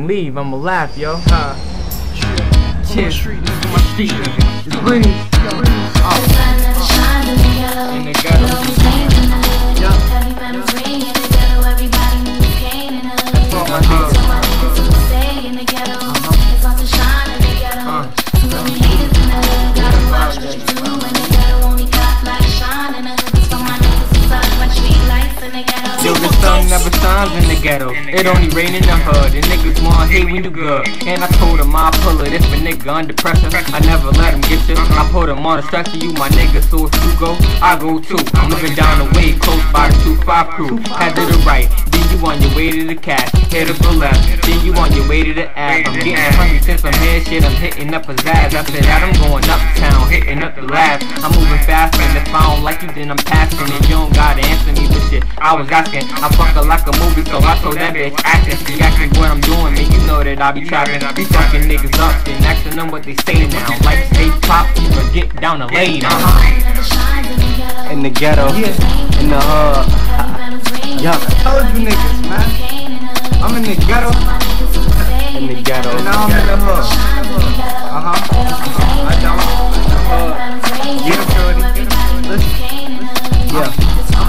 fucking leave, I'ma laugh, yo. Cheers. It's green. In the the sun never shines in the ghetto. It only rain in the hood. And niggas want hate when you good. And I told him I'll pull it if a nigga under pressure. I never let him get you. I put him on a stretcher. You my nigga, so if you go, I go too. I'm living down the way, close by the 2-5 crew. Head to the right, then you on your way to the cash. Head to the left, then you on your way to the ass. I'm getting hungry since I'm here, shit. I'm hitting up his ass. After that, I'm going uptown, hitting up the labs. I'm moving fast, and if I don't like you, then I'm passing. And you don't gotta answer me for shit. I was asking, I fuck her like a movie, so I told that bitch acting. She asking what I'm doing, man, you know that I be trapping. Be fucking niggas up, then asking them what they say now. Like stay pop, you can get down the lane. In the ghetto, in the hood. Yup, Told you niggas, man. I'm in the ghetto. in the ghetto. And now I'm in the hood. Yeah, shorty. Listen. Yeah.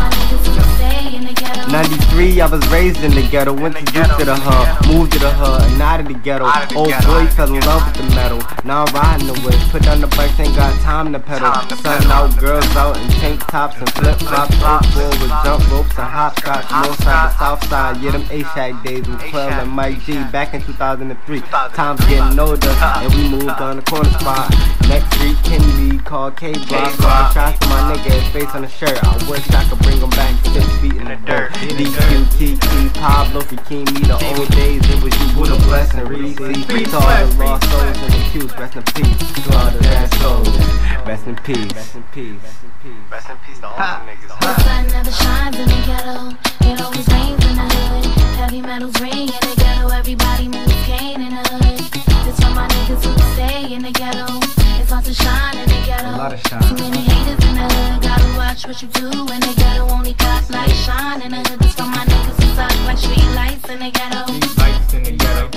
93, I was raised in the ghetto, went to Duke to the hood, moved to the hood, and out of the ghetto. Old boy fell in love with the metal, now I'm riding the whip, put down the bikes, ain't got time to pedal. Sun out, girls out in tank tops and flip-flops, old boy with jump ropes and hopscotch, north side to south side, yeah them A-Shack days with Quell and Mike G back in 2003. Time's getting older, and we moved on the corner spot. Next street, Kennedy, called K-Block, calling shots to my nigga, his face on the shirt. I wish I could bring him back 6 feet in the dirt. DQTT, Pablo, Fikimi, the old days, it was you with a blessing. Reese, to all the lost souls and the accused, rest in peace. To all the bad souls, rest in peace. Rest in peace. Rest in peace to all the niggas. The sun never shines in the ghetto. It always rains in the hood. Heavy metals ring in the ghetto. Everybody moves cane in the hood. This for my niggas who stay in the ghetto. It's hard to shine in the ghetto. Too many haters in the hood. Gotta watch what you do in the ghetto. Only cops like shine in the hood. This for my niggas who suck like street lights in the ghetto. Street lights in the ghetto.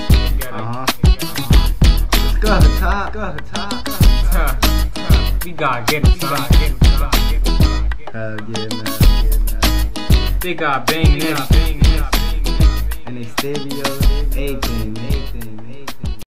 Let's go to the top. Go to the top. We gotta get it, son. Hell yeah, man. They got bang this. And they stereo, everything.